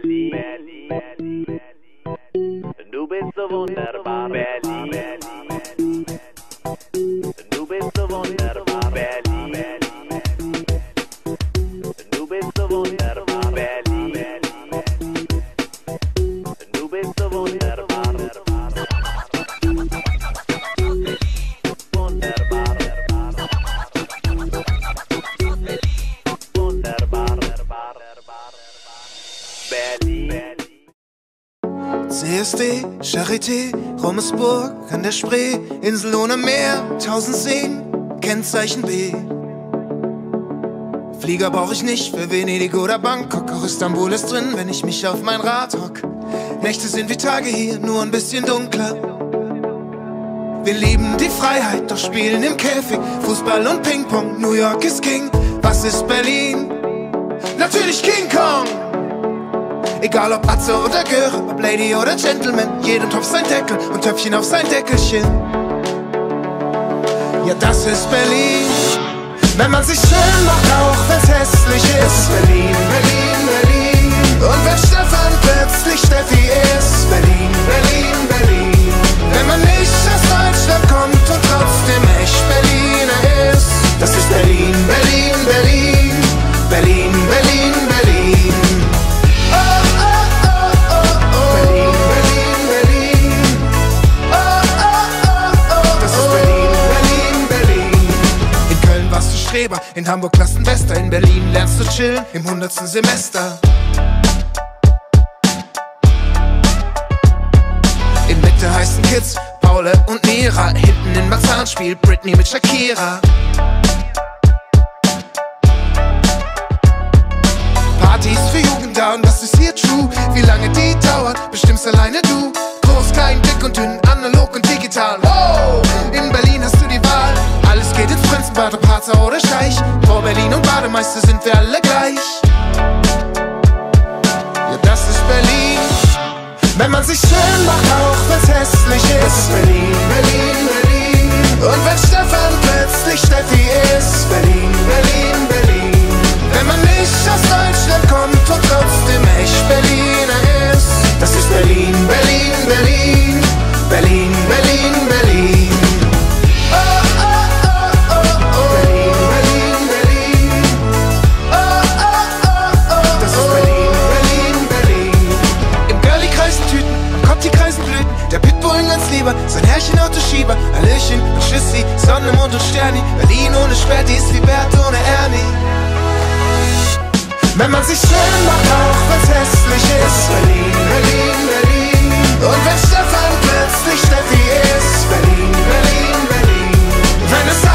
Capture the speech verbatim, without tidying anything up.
Berlin, Berlin. Du bist so wunderbar, Berlin. Du bist so wunderbar, Berlin. Du bist so wunderbar, Berlin. Du bist so wunderbar. C S D, Charité, Rummelsburg, an der Spree, Insel ohne Meer, tausend Seen, Kennzeichen B. Flieger brauch ich nicht für Venedig oder Bangkok, auch Istanbul ist drin, wenn ich mich auf mein Rad hock. Nächte sind wie Tage hier, nur ein bisschen dunkler. Wir lieben die Freiheit, doch spielen im Käfig, Fußball und Ping-Pong, New York ist King. Was ist Berlin? Natürlich King Kong! Egal ob Atze oder Göre, ob Lady oder Gentleman, jedem Topf sein Deckel und Töpfchen auf sein Deckelchen. Ja, das ist Berlin. Wenn man sich schön macht, auch wenn's hässlich ist. Das ist Berlin, Berlin, Berlin. Und wenn Stefan plötzlich Steffi ist. Berlin, Berlin, Berlin. Wenn man nicht aus Deutschland kommt und trotzdem echt Berliner ist. Das ist Berlin, Berlin, Berlin. Berlin, Berlin, Berlin. In Hamburg Klassenbester, in Berlin lernst du chillen im hundertsten Semester. In Mitte heißen Kids Paule und Mira, hinten in Marzahn spielt Britney mit Shakira. Partys für Jugend da und das ist hier true. Wie lange die dauern, bestimmst alleine du. Groß, klein, dick und dünn, analog und digital. Wow, in Berlin hast du die Wahl. Alles geht ins Prinzenbad, ob Harzer oder Scheich. Vor Berlin und Bademeister sind wir alle gleich. Ja, das ist Berlin. Wenn man sich schön macht, auch wenn's hässlich ist. Das ist Berlin, Berlin, Berlin. Und wenn Stefan plötzlich Steffi ist. Berlin, Berlin, Berlin. Wenn man nicht aus Deutschland kommt und trotzdem echt Berliner ist. Das ist Berlin, Berlin, Berlin. Berlin, Berlin, Berlin. Oh, oh, oh, oh, oh. Berlin, Berlin, Berlin. Oh, oh, oh, oh. Das ist Berlin, Berlin, Berlin. Im Girlie kreisen Tüten, am Kotti kreisen Blüten. Der Pitbull ganz lieber, sein Herrchen Autoschieber. Hallöchen und Tschüssi, Sonne, Mond und Sterni. Berlin ohne Sperti ist wie Bert ohne Ernie. Wenn man sich schön macht, auch wenn's hässlich ist. Berlin, Berlin, Berlin. Und wenn Stefan plötzlich Steffi ist. Berlin, Berlin, Berlin. Wenn es